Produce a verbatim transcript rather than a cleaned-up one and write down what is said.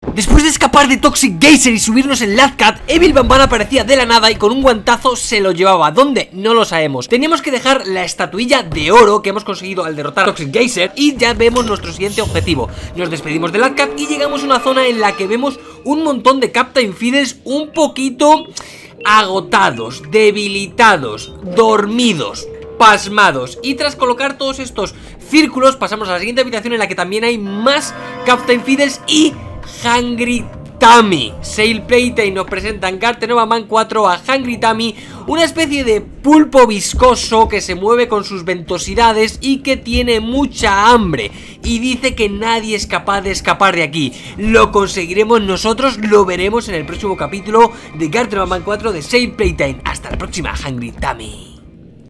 Después de escapar de Toxic Geyser y subirnos en Ladcat, Evil Van Van aparecía de la nada y con un guantazo se lo llevaba. ¿Dónde? No lo sabemos. Teníamos que dejar la estatuilla de oro que hemos conseguido al derrotar a Toxic Geyser y ya vemos nuestro siguiente objetivo. Nos despedimos de Ladcat y llegamos a una zona en la que vemos un montón de Captain Fidels un poquito agotados, debilitados, dormidos, pasmados. Y tras colocar todos estos círculos pasamos a la siguiente habitación en la que también hay más Captain Fidels y Hungry Tummy. Sail Playtime nos presentan Garten Nova Man cuatro a Hungry Tummy, una especie de pulpo viscoso que se mueve con sus ventosidades y que tiene mucha hambre y dice que nadie es capaz de escapar de aquí. ¿Lo conseguiremos nosotros? Lo veremos en el próximo capítulo de Garten Nova Man cuatro de Sail Playtime. Hasta la próxima, Hungry Tummy.